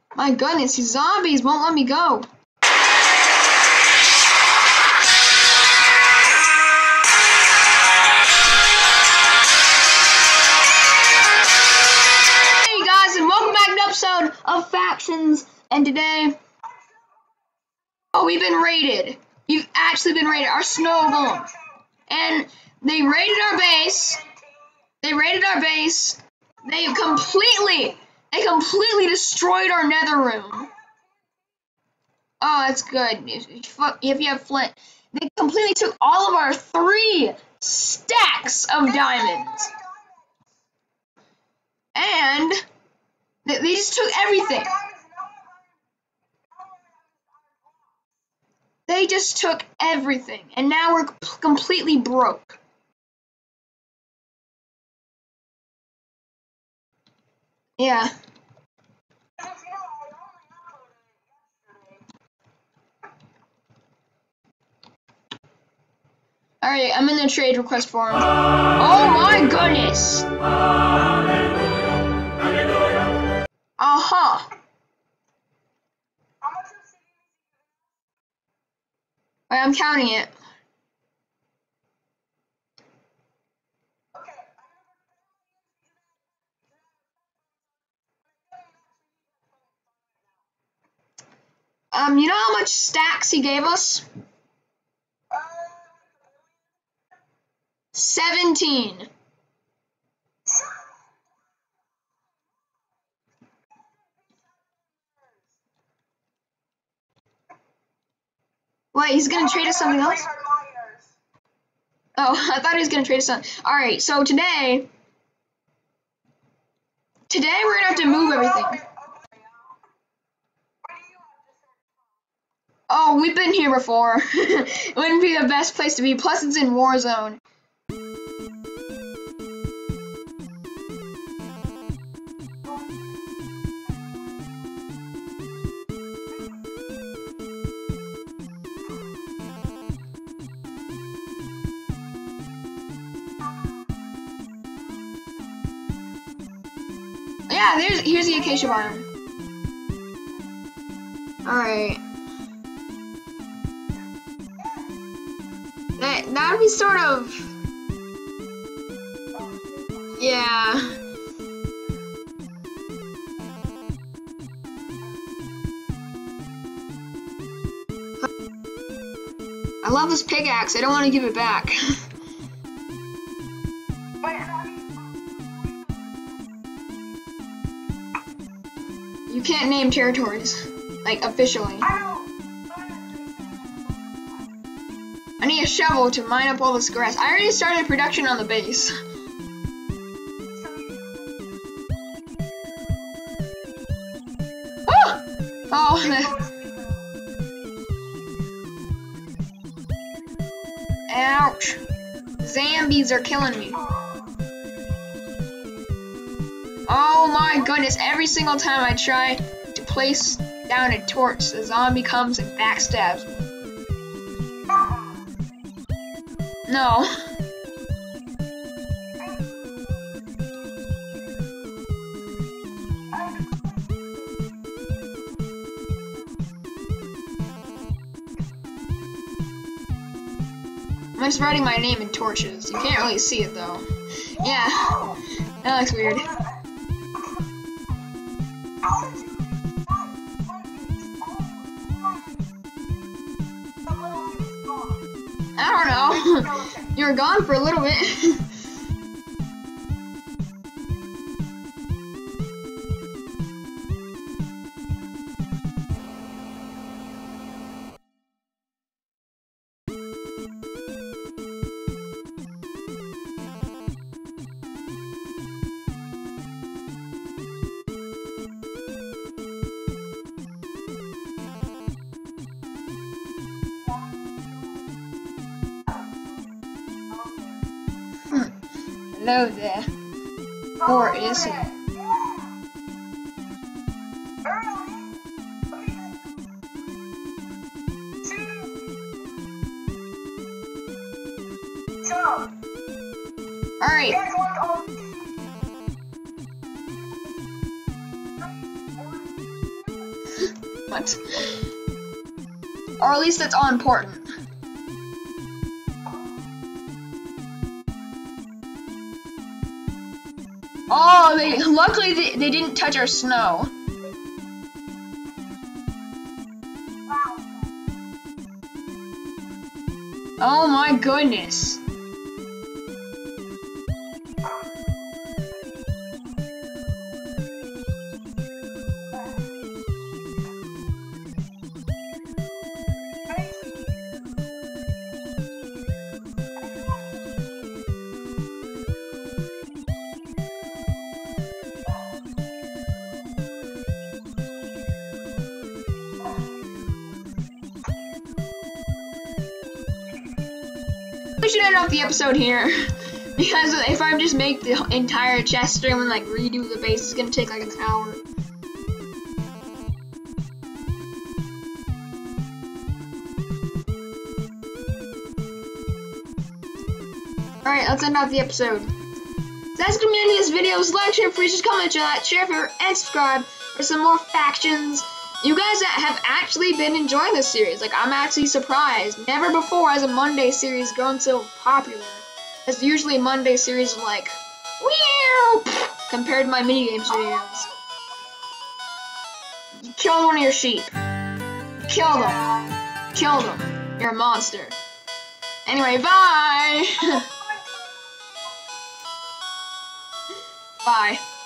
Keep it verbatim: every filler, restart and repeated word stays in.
My goodness, these zombies won't let me go. Hey guys, and welcome back to an episode of Factions. And today, oh, we've been raided. We've actually been raided. Our snow golem. And they raided our base. They raided our base. They completely, they completely destroyed our nether room. Oh, that's good. If, if you have flint. They completely took all of our three stacks of diamonds. And they, they just took everything. They just took everything. And now we're completely broke. Yeah. Alright, I'm in the trade request form. Oh my goodness! Uh-huh. Alright, I'm counting it. Um, you know how much stacks he gave us? Seventeen. Wait, he's gonna trade us something else? Oh, I thought he was gonna trade us something. Alright, so today... Today we're gonna have to move everything. Oh, we've been here before. It wouldn't be the best place to be. Plus, it's in Warzone. Yeah, there's here's the acacia biome. All right. That that would be sort of, yeah. I love this pickaxe. I don't want to give it back. You can't name territories, like officially. I need a shovel to mine up all this grass. I already started production on the base. Oh! Oh. Ouch. Zombies are killing me. Oh my goodness, every single time I try to place down a torch, the zombie comes and backstabs me. No. I'm just writing my name in torches. You can't really see it though. Yeah. That looks weird. I don't know. You were gone for a little bit. Hello there. Or is it? Alright. What? Or at least that's all important. Oh, they luckily they, they didn't touch our snow. Oh my goodness. We should end off the episode here, because if I just make the entire chest stream and like redo the base, it's gonna take like an hour. Alright, let's end off the episode. So that's the community of this videos. Like, share, please comment, chat, share, favorite, and subscribe for some more factions. You guys have actually been enjoying this series. Like, I'm actually surprised. Never before has a Monday series grown so popular. As usually Monday series are like, weird compared to my minigames videos. You killed one of your sheep. Kill them. Kill them. You're a monster. Anyway, bye. Bye.